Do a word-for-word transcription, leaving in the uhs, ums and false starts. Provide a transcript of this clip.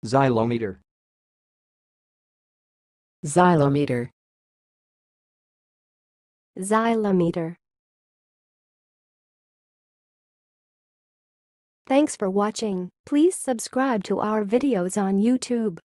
Zy-lo-me-ter. Zy-lo-me-ter. Zy-lo-me-ter. Thanks for watching. Please subscribe to our videos on YouTube.